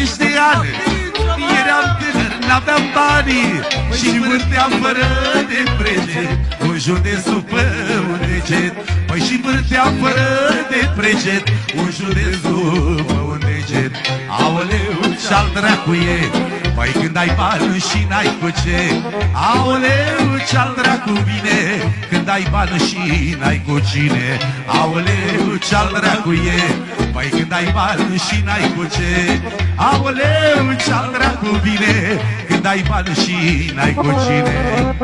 20 de ani. Eram tânăr, n-aveam banii și vârteam fără de preget un județul pe un deget. Păi și vârteam fără de preget un județul pe un deget. Aoleu, ce-al dracu e? Păi când ai bani și n-ai cu ce. Aoleu, ce-al dracu vine când ai bani și n-ai cu cine. Aoleu, ce-al dracu e? Păi când ai bani și n-ai cu ce. Aoleu, ce-al dracu vine când ai bani și n-ai cu cine.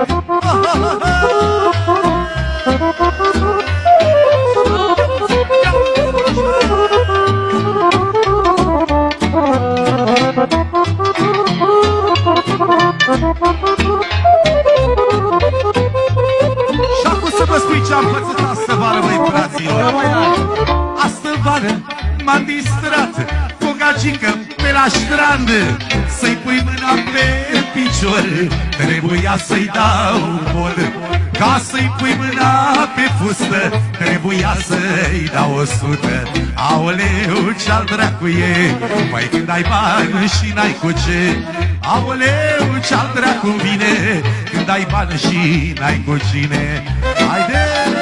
Și acum să vă spui ce-am pățit astă vară, măi, fraților. Astă vară m-am distrat cu o gagică pe la strand. Să-i pui mâna pe picior, trebuia să-i dau mod. Ca să-i pui mâna pe fustă, trebuia să-i dau 100. Aoleu, ce-al dracu e? Păi când ai bani și n-ai cu ce. Aoleu, ce-al dracu vine când ai bani și n-ai cu cine. Haide!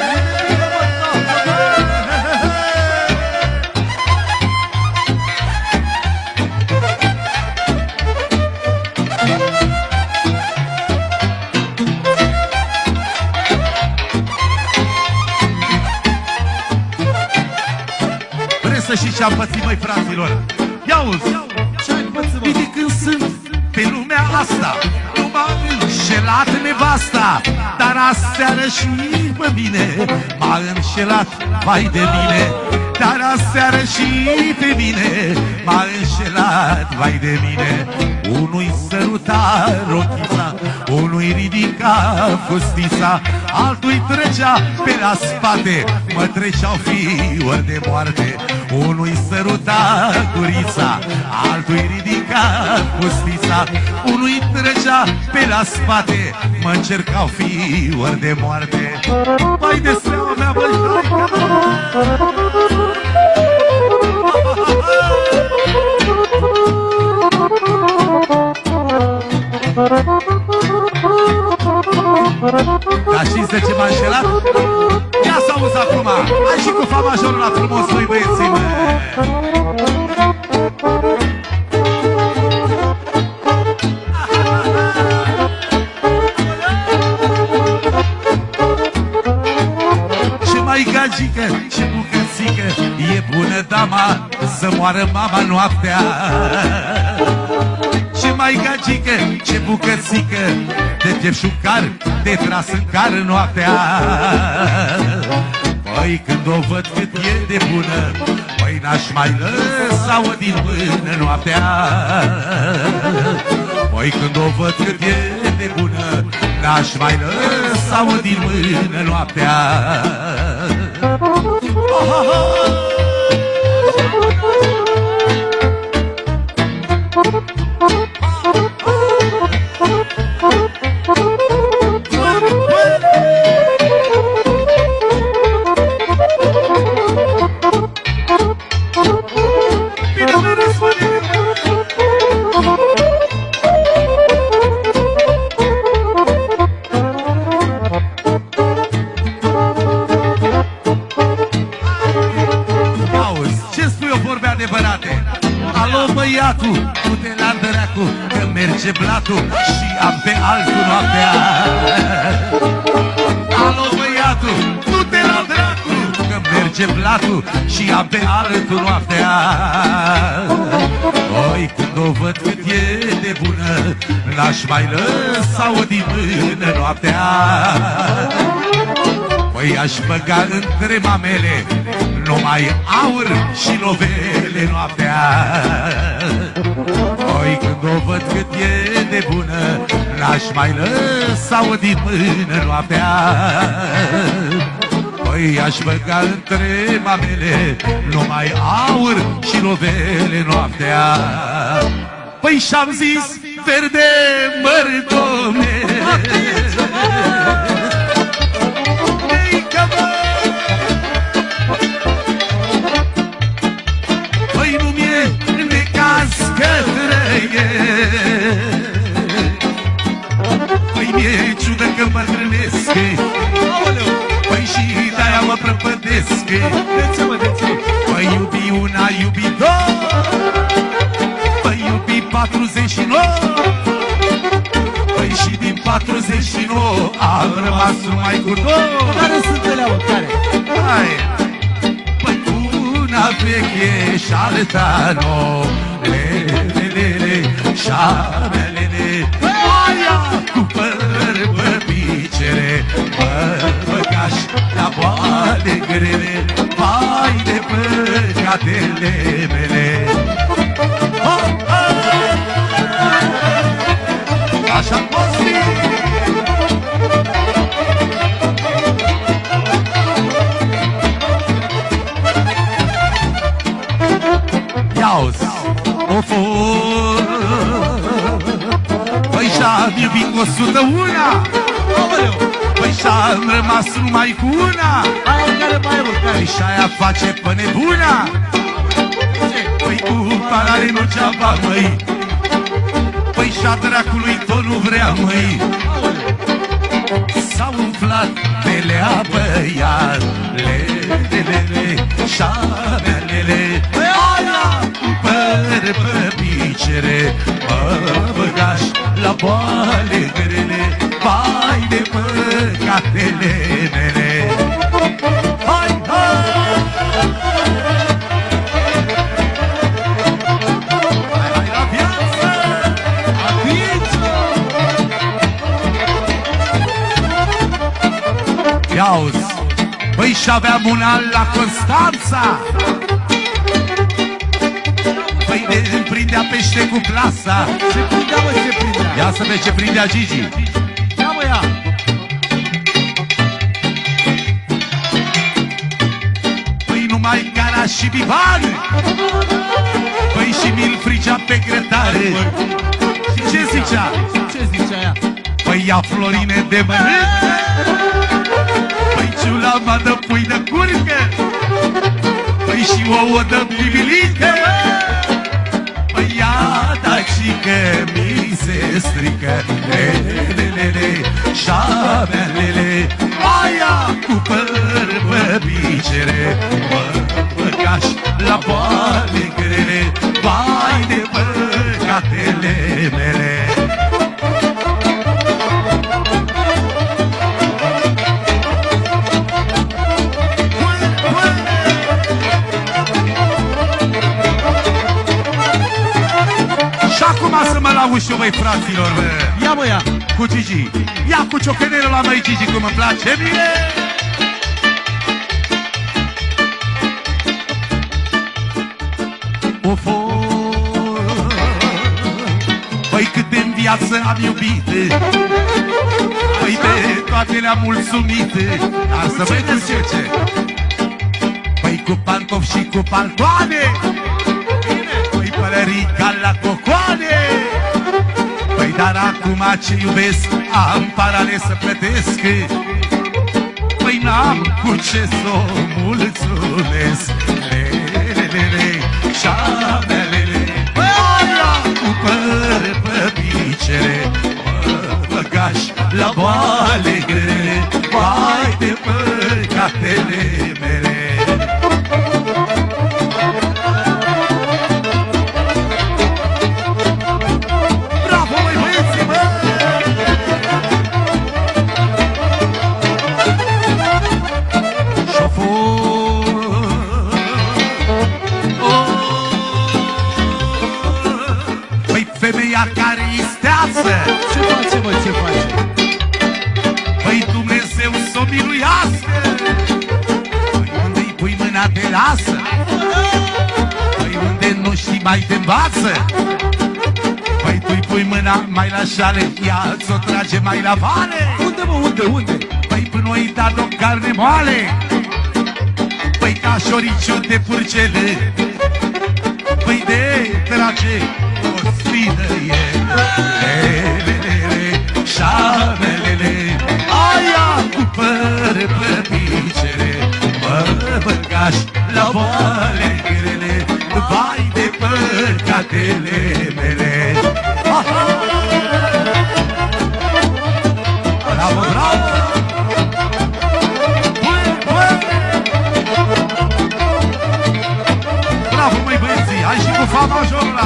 Să știi ce-am pățit, măi, fraților. Ia-uzi, ce-ai pățit, mă? De când sunt pe lumea asta, nu m-a înșelat nevasta. Dar aseară și pe mine m-a înșelat, vai de mine. Dar aseară și pe mine m-a înșelat, vai de mine. Unui săruta rochița, unui ridica fustița, altui trecea pe la spate, mă treceau fiori de moarte. Unui săruta gurița, altui ridica fustița, unui trecea pe la spate, mă încercau fiori de moarte. Vai de steaua mea, băi, dar știți de ce m-a înșelat? Ia să auzi acum! Hai și cu fa majorul la frumos, măi, băieții, mă! Ce mai gagică, ce bucățică, e bună dama să moară mama noaptea. Ce mai gagică, ce bucățică, de piept de tras în car noaptea. Păi când o văd cât e de bună, păi n-aș mai lăsa-o din mână noaptea. Păi când o văd cât e de bună, n-aș mai lăsa-o din mână noaptea. Du-te la dracu, că merge blatul și am pe altul noaptea. Alo, băiatul, du-te la dracu, că merge blatul și am pe altul noaptea. Oi, când o văd cât e de bună, n-aș mai lăsa-o din mână noaptea. Păi aș băga între mamele numai aur și novele noaptea. Oi, când o văd cât e de bună, n-aș mai lăsa-o din mână noaptea. Păi aș băga între mamele numai aur și novele noaptea. Păi și-am zis verde mărdome, păi nu mi-e necaz că Păi mi-e ciudă că mă grânesc, păi și de-aia mă prăpădesc. De ce, mă, de ce? Păi iubi una, iubi două, păi iubi 49. Păi și din 49 am rămas numai cu două. Care sunt alea, mă, care? Hai! Păi una veche și alta nouă, lelelele, șamelele. Aia cu păr pe picere, mă băgaș la boale grele, vai de păcatele mele. Așa poți fi! Ia-uzi, of, păi și-am iubit 101. Păi și-am rămas numai cu una. Aia care mai e, mă, care? Păi și-aia face pe nebuna. Păi cu parare nu geaba, măi. Păi și-a dracului tot nu vrea, măi. S-au umflat de lea băiat, lelelele, șamelele. Aia cu păr pe picere, mă băgaș la boale grele, vai de păcatele mele. Hai, hai! Hai la viață! Ia-uzi, băi, și-aveam un an la Constanța. Păi ne prindea pește cu plasa. Ce prindea, mă, ce prindea? Ia să vezi ce prindea Gigi. Ia, mă, ia! Păi numai cara și biban. Păi și mi-l frigea pe grătare. Și ce zicea? Ce zicea ea? Păi ia florine de mănânc. Păi ciula mă dă pui de curcă. Păi și ouă dă bibilică. Păi ia dacică, mi se strică. Lelelele, șamelele. Aia cu păr pe picere, mă băgaș la boale grele, vai de păcatele mele. Și acum să mă laud și eu, băi, fraților, bă. Ia, mă, ia! Cu Gigi. Ia cu ciocănelul la măi, Gigi, cum îmi place mie. Of, păi cât în viață am iubit, păi pe toate le-am mulțumit. Dar să văd cu ce? Păi cu pantofi și cu paltoane, păi pălărica la cocoane. Păi dar acum ce iubesc, am parale să plătesc. Păi n-am cu ce să-o mulțumesc. Lelelele, șamelele, aia cu păr pe picere, mă băgaș la boale grele, vai de păcatele mele. Femeia care istează, Ce face, mă, ce face? păi Dumnezeu s-o miluiască. Păi unde-i pui mâna te lasă, păi unde nu știi mai te învață. Păi tu-i pui mâna mai la șale, ea ți-o trage mai la vale. Unde, mă, unde, unde? Păi până o-i dat o carne moale, păi ca șoriciu de purcele, păi de trage o sfină e. Lelelele, șamelele, aia cu păr pe picere, mă băgaș la boale grele, vai de păcatele mele. hai și cu fa majoră.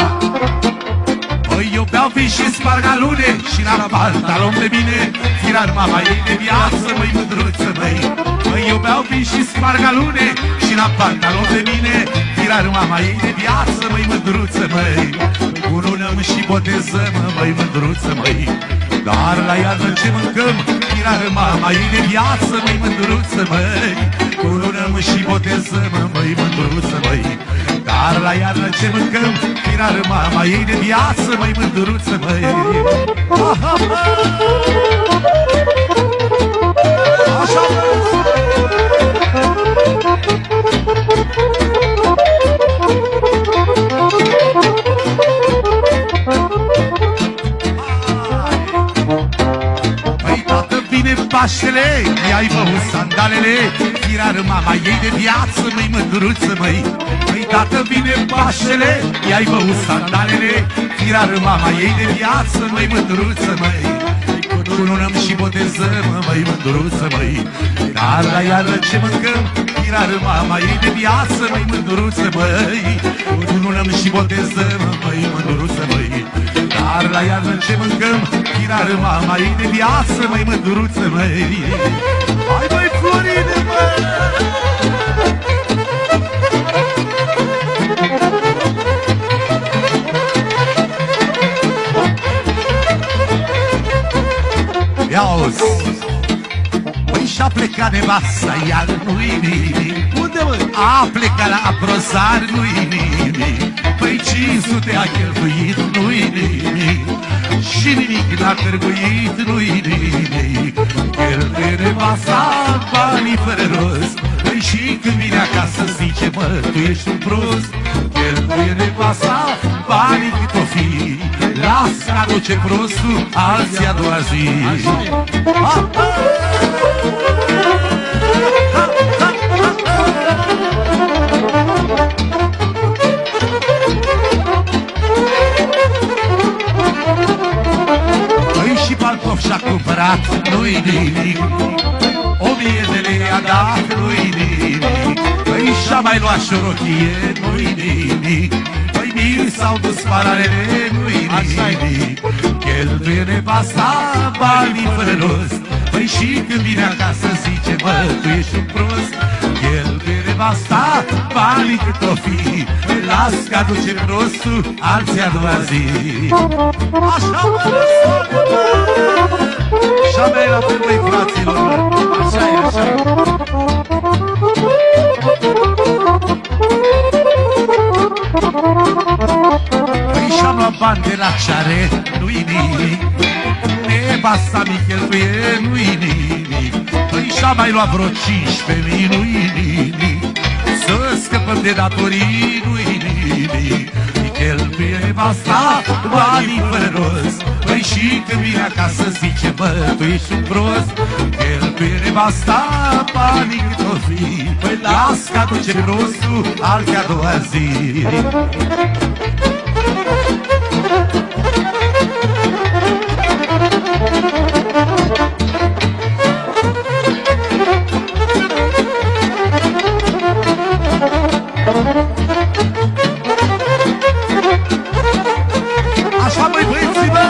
Păi eu beau vin și spargalune și n-am pantalon de bine, firar mama ei de viață, măi mândruță, măi. Păi eu beau vin și spargalune și n-am pantalon de bine, firar mama ei de viață, măi mândruță, măi. Cununăm și botezăm, măi mândruță, măi. Dar la iarnă ce mâncăm, firar mama ei de viață, măi mândruță, măi. Cununăm și botezăm, măi mândruță, măi. Dar la iarnă ce mâncăm, firar mama ei de viață, măi mândruță, măi. Așa, Paștele, i-ai băut sandalele, firar mama ei de viață, măi mândruță, măi. Păi tată vine Paștele, i-ai băut sandalele, firar mama ei de viață, măi mândruță, măi. Cununăm și botezăm, măi mândruță, măi. Dar la iarnă ce mâncăm, firar mama ei de viață, măi mândruță, măi. Cununăm și botezăm, măi mândruță, măi. Dar la iarnă ce mâncăm, firar mama ei de viață, măi mândruță, măi. Hai băi Florine, măi! Ia-uzi! Păi și-a plecat nevasta, iar nu-i nimic. Unde, mă? A plecat la aprozar, nu-i nimic. Păi 500 a cheltuit, nu-i nimic. Și nimic n-a târguit, nu-i nimic. Cheltuie nevasta banii fără rost. Păi și când vine acasă zice, mă, tu ești un prost. Cheltuie nevasta banii cât o fi. Lasă aduce prostul alții a doua zi. Păi și Palcov și-a cumpărat, nu-i nimic. 1000 de lei a dat, nu-i nimic. Păi și-a mai luat și o rochie, nu-i nimic. Păi mii s-au dus paralele, nu-i nimic. Cheltuie nevasta banii fără rost. Păi și când vine acasă zice, bă, tu ești un prost. Cheltuie nevasta banii cât o fi. Las că aduce prostul alții a doua zi. Așa, mă, răsone, bă! Și-a mea la fel, băi, fraților, bă! Așa e, așa e. Păi și-am luat bani de la ceare, nu-i nimic. Nevasta mi cheltuie, nu-i nimic. Păi și-a mai luat vreo 15.000, nu-i nimic. Să scăpăm de datorii, nu-i nimic. Cheltuie nevasta banii fără rost. Păi și când vine acasă zice, bă, tu ești un prost. Cheltuie nevasta banii cât o fi. Păi las că aduce prostul alții a doua zi. Așa, băi, băieții, bă!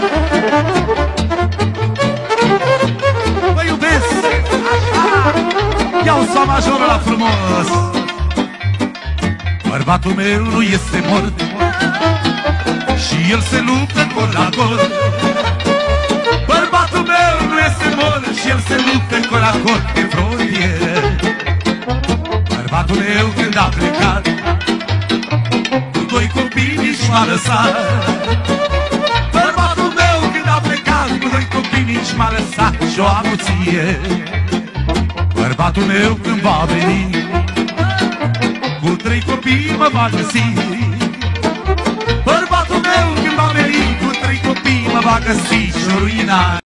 Vă iubesc! Așa! Ia-o sa majoră la frumos! Bărbatul meu nu este mort și el se luptă col la col. Bărbatul meu nu este mort și el se luptă col la col pe frontieră. Bărbatul meu când a plecat cu 2 copii nici m-a lăsat. Bărbatul meu când a plecat cu 2 copii nici m-a lăsat și o amuție. Bărbatul meu când va veni cu 3 copii mă va găsi. Bărbatul meu când va veni cu 3 copii mă va găsi și o ruina.